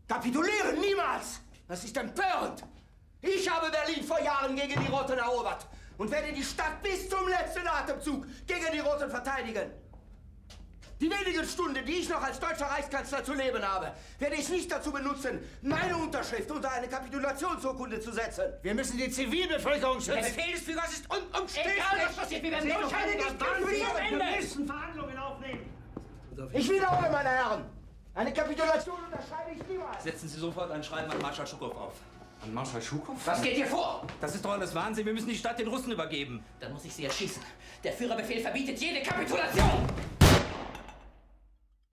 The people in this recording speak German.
Kapitulieren niemals! Das ist empörend! Ich habe Berlin vor Jahren gegen die Roten erobert und werde die Stadt bis zum letzten Atemzug gegen die Roten verteidigen. Die wenigen Stunden, die ich noch als deutscher Reichskanzler zu leben habe, werde ich nicht dazu benutzen, meine Unterschrift unter eine Kapitulationsurkunde zu setzen. Wir müssen die Zivilbevölkerung schützen. Der Befehl des Führers ist unumstößlich. Egal, was passiert, wir werden Wir müssen Verhandlungen aufnehmen. Ich wiederhole, meine Herren, eine Kapitulation unterschreibe ich niemals. Setzen Sie sofort ein Schreiben an Marschall Schukow auf. An Marschall Schukow? Was geht hier vor? Das ist doch alles Wahnsinn. Wir müssen die Stadt den Russen übergeben. Dann muss ich Sie erschießen. Der Führerbefehl verbietet jede Kapitulation.